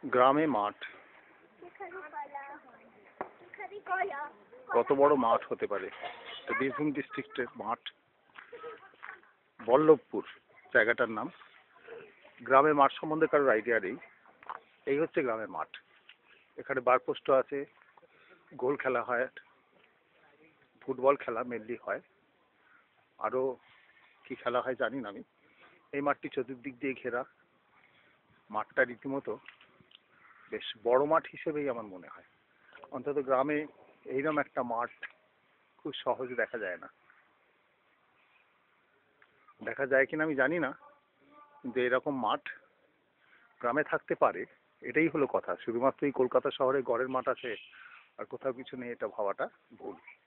গ্রামে মাঠ কত বড় মাঠ হতে পারে? বীরভূম ডিস্ট্রিক্টের মাঠ, বল্লভপুর জায়গাটার নাম। গ্রামের মাঠ সম্বন্ধে কারোর আইডিয়া নেই। এই হচ্ছে গ্রামের মাঠ। এখানে বার পোস্ট আছে, গোল খেলা হয়, ফুটবল খেলা মেনলি হয়, আরো কি খেলা হয় জানি না আমি। এই মাঠটি চতুর্দিক দিয়ে ঘেরা। মাঠটা রীতিমতো বেশ বড় মাঠ হিসেবেই আমার মনে হয়। অন্তত গ্রামে এইরকম একটা মাঠ খুব সহজে দেখা যায় না। দেখা যায় কিনা আমি জানি না, কিন্তু এরকম মাঠ গ্রামে থাকতে পারে, এটাই হলো কথা। শুধুমাত্র এই কলকাতা শহরে গড়ের মাঠ আছে আর কোথাও কিছু নেই, এটা ভাবাটা ভুল।